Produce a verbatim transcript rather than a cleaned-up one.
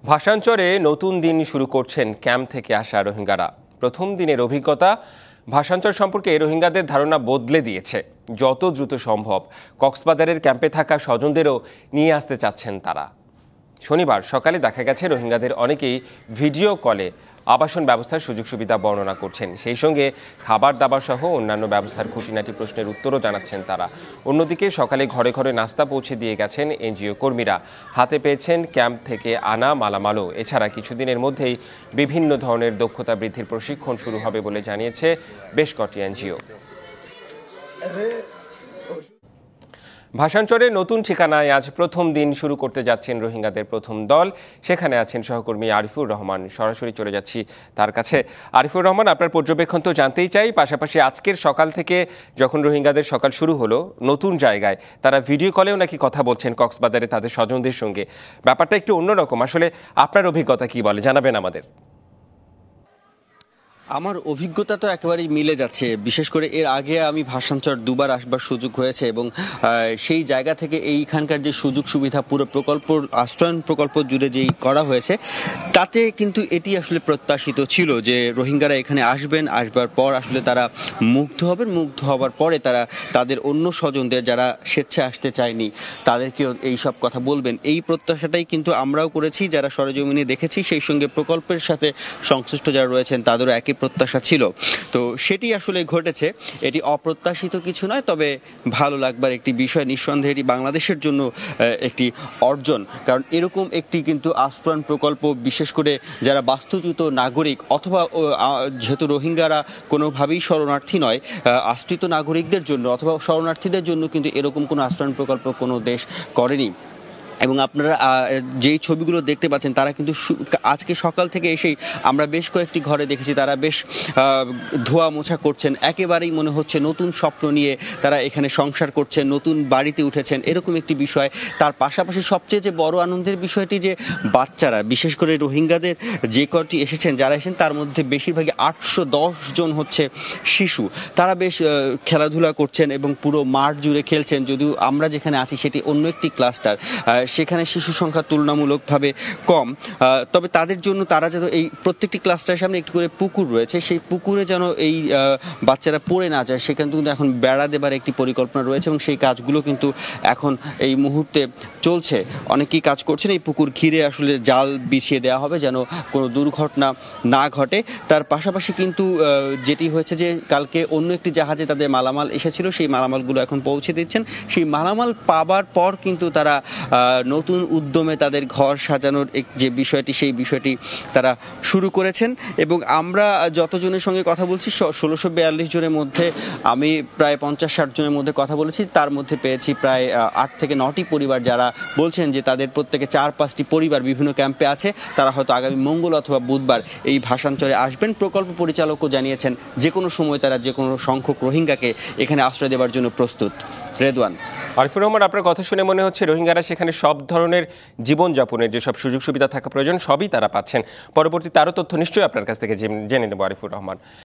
ভাষাঞ্চরে নতুন দিন শুরু করছেন ক্যাম্প থেকে আসা রোহিঙ্গারা। প্রথম দিনের অভিজ্ঞতা ভাষাঞ্চর সম্পর্কে রোহিঙ্গাদের ধারণা বদলে দিয়েছে। যত দ্রুত সম্ভব কক্সবাজারের ক্যাম্পে থাকা স্বজনদেরও নিয়ে আসতে চাচ্ছেন তারা। শনিবার সকালে দেখা গেছে রোহিঙ্গাদের অনেকেই ভিডিও কলে আবাসন ব্যবস্থার সুযোগ সুবিধা বর্ণনা করছেন। সেই সঙ্গে খাবার দাবার সহ অন্যান্য ব্যবস্থার খুঁটিনাটি প্রশ্নের উত্তরও জানাচ্ছেন তারা। অন্যদিকে সকালে ঘরে ঘরে নাস্তা পৌঁছে দিয়ে গেছেন এনজিও কর্মীরা। হাতে পেয়েছেন ক্যাম্প থেকে আনা মালামালও। এছাড়া কিছুদিনের মধ্যেই বিভিন্ন ধরনের দক্ষতা বৃদ্ধির প্রশিক্ষণ শুরু হবে বলে জানিয়েছে বেশ কটি এনজিও। ভাষাঞ্চরের নতুন ঠিকানায় আজ প্রথম দিন শুরু করতে যাচ্ছেন রোহিঙ্গাদের প্রথম দল। সেখানে আছেন সহকর্মী আরিফুর রহমান। সরাসরি চলে যাচ্ছি তার কাছে। আরিফুর রহমান, আপনার পর্যবেক্ষণ তো জানতেই চাই, পাশাপাশি আজকের সকাল থেকে যখন রোহিঙ্গাদের সকাল শুরু হলো নতুন জায়গায়, তারা ভিডিও কলেও নাকি কথা বলছেন কক্সবাজারে তাদের স্বজনদের সঙ্গে। ব্যাপারটা একটু অন্যরকম। আসলে আপনার অভিজ্ঞতা কি বলে, জানাবেন আমাদের। আমার অভিজ্ঞতা তো একেবারেই মিলে যাচ্ছে। বিশেষ করে এর আগে আমি ভাষাঞ্চর দুবার আসবার সুযোগ হয়েছে এবং সেই জায়গা থেকে এইখানকার যে সুযোগ সুবিধা পুরো প্রকল্প আশ্রয়ন প্রকল্প জুড়ে যেই করা হয়েছে তাতে কিন্তু এটি আসলে প্রত্যাশিত ছিল যে রোহিঙ্গারা এখানে আসবেন, আসবার পর আসলে তারা মুগ্ধ হবেন, মুগ্ধ হবার পরে তারা তাদের অন্য স্বজনদের যারা স্বেচ্ছায় আসতে চায়নি তাদেরকেও এই সব কথা বলবেন। এই প্রত্যাশাটাই কিন্তু আমরাও করেছি, যারা সরেজমিনে দেখেছি। সেই সঙ্গে প্রকল্পের সাথে সংশ্লিষ্ট যারা রয়েছেন তাদেরও একই প্রত্যাশা ছিল। তো সেটি আসলে ঘটেছে। এটি অপ্রত্যাশিত কিছু নয়, তবে ভালো লাগবার একটি বিষয়। নিঃসন্দেহে এটি বাংলাদেশের জন্য একটি অর্জন, কারণ এরকম একটি কিন্তু আশ্রয়ণ প্রকল্প, বিশেষ করে যারা বাস্তুচ্যুত নাগরিক অথবা যেহেতু রোহিঙ্গারা কোনোভাবেই শরণার্থী নয়, আশ্রিত নাগরিকদের জন্য অথবা শরণার্থীদের জন্য কিন্তু এরকম কোনো আশ্রয়ণ প্রকল্প কোনো দেশ করেনি। এবং আপনারা যেই ছবিগুলো দেখতে পাচ্ছেন তারা কিন্তু আজকে সকাল থেকে এসেই আমরা বেশ কয়েকটি ঘরে দেখেছি তারা বেশ ধোয়া মোছা করছেন। একেবারেই মনে হচ্ছে নতুন স্বপ্ন নিয়ে তারা এখানে সংসার করছেন, নতুন বাড়িতে উঠেছেন, এরকম একটি বিষয়। তার পাশাপাশি সবচেয়ে যে বড় আনন্দের বিষয়টি যে বাচ্চারা, বিশেষ করে রোহিঙ্গাদের যে কটি এসেছেন যারা এসেছেন তার মধ্যে বেশিরভাগই আটশো দশ জন হচ্ছে শিশু। তারা বেশ খেলাধুলা করছেন এবং পুরো মাঠ জুড়ে খেলছেন। যদিও আমরা যেখানে আছি সেটি অন্য একটি ক্লাস্টার, সেখানে শিশু সংখ্যা তুলনামূলকভাবে কম। তবে তাদের জন্য তারা যেন এই প্রত্যেকটি ক্লাস্টারের সামনে একটু করে পুকুর রয়েছে, সেই পুকুরে যেন এই বাচ্চারা পড়ে না যায় সেখানে কিন্তু এখন বেড়া দেবার একটি পরিকল্পনা রয়েছে এবং সেই কাজগুলো কিন্তু এখন এই মুহূর্তে চলছে। অনেকেই কাজ করছেন। এই পুকুর ঘিরে আসলে জাল বিছিয়ে দেওয়া হবে যেন কোনো দুর্ঘটনা না ঘটে। তার পাশাপাশি কিন্তু যেটি হয়েছে যে কালকে অন্য একটি জাহাজে তাদের মালামাল এসেছিল, সেই মালামালগুলো এখন পৌঁছে দিচ্ছেন। সেই মালামাল পাবার পর কিন্তু তারা নতুন উদ্যমে তাদের ঘর সাজানোর যে বিষয়টি সেই বিষয়টি তারা শুরু করেছেন। এবং আমরা যতজনের সঙ্গে কথা বলছি ষোলোশো বিয়াল্লিশ জনের মধ্যে আমি প্রায় পঞ্চাশ ষাট জনের মধ্যে কথা বলেছি। তার মধ্যে পেয়েছি প্রায় আট থেকে নটি পরিবার যারা বলছেন যে তাদের প্রত্যেকে চার পাঁচটি পরিবার বিভিন্ন ক্যাম্পে আছে। তারা হয়তো আগামী মঙ্গল অথবা বুধবার এই ভাষাঞ্চরে আসবেন। প্রকল্প পরিচালকও জানিয়েছেন যে কোনো সময় তারা যে কোনো সংখ্যক রোহিঙ্গাকে এখানে আশ্রয় দেওয়ার জন্য প্রস্তুত। রেদওয়ান। আরিফুর রহমান, আপনার কথা শুনে মনে হচ্ছে রোহিঙ্গারা সেখানে সব ধরনের জীবনযাপনের যেসব সুযোগ সুবিধা থাকা প্রয়োজন সবই তারা পাচ্ছেন। পরবর্তীতে আরও তথ্য নিশ্চয়ই আপনার কাছ থেকে জেনে নেব আরিফুর রহমান।